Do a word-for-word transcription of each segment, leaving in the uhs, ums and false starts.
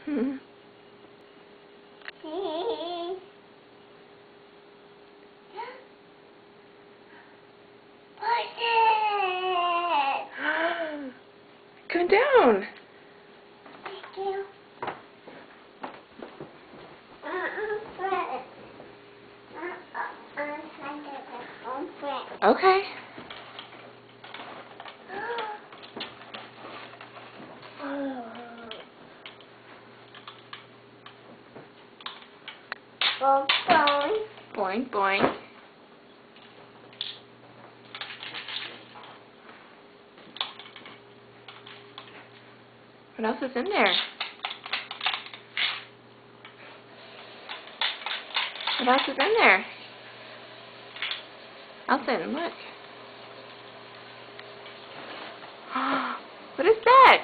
Hmm. Come down. Okay. Boing, boing. What else is in there? What else is in there? Elton, look. What is that?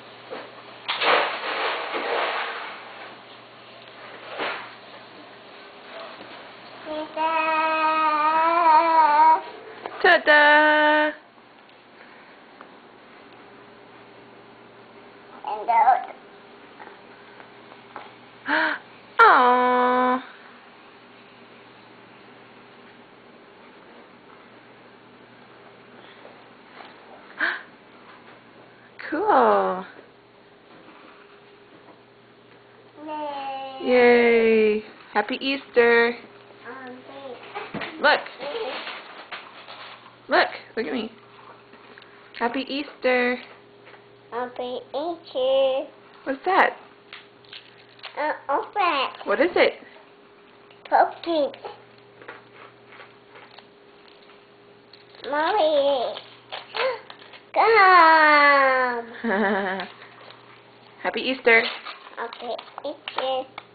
Ta-da! Aww. Cool. Yay. Happy Easter. Look. Look. Look at me. Happy Easter. Happy Easter. What's that? Uh, open. What is it? Pumpkin. Mommy. Come. Happy Easter. Happy Easter.